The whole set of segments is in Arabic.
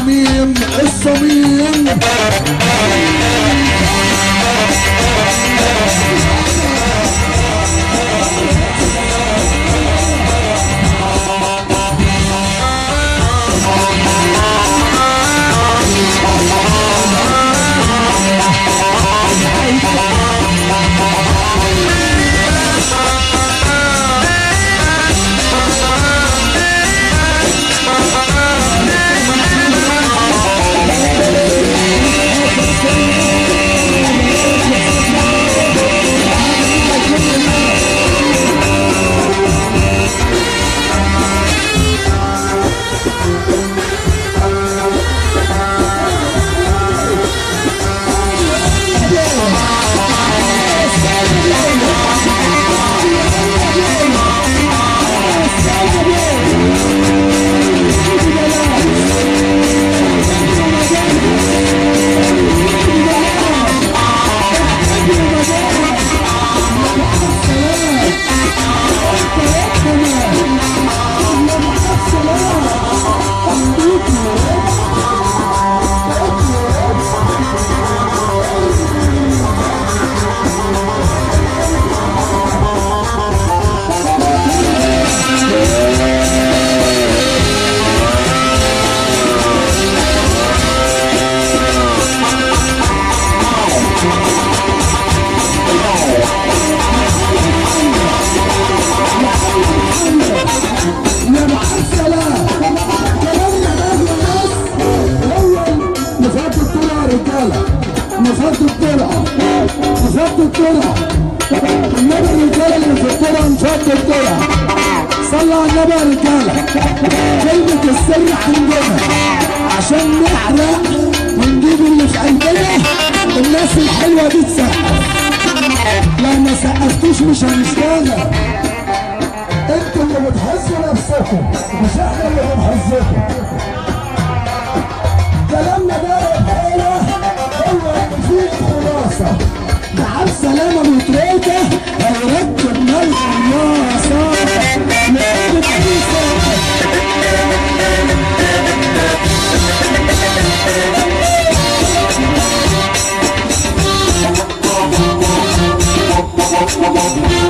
الصميم الصميم. نفضوا الطلعة نفضوا الطلعة، النبي الرجالة اللي في الطلعة نفضوا الطلعة. صلوا على النبي يا رجالة. كلمة السر عندنا عشان نحرق ونجيب اللي في قلبنا. الناس الحلوة دي تسقف، لو ما سقفتوش مش هنشتغل. انتوا اللي بتحسوا نفسكم مش احنا اللي بنحسكم. كلامنا ده رجالة هو اللي فيه الخلاصة. تعال سلامة متروكة هيركب ملح الناصة لقلب عيسى.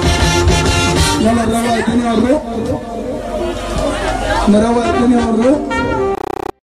يلا نروق الدنيا ونروق، نروق الدنيا ونروق.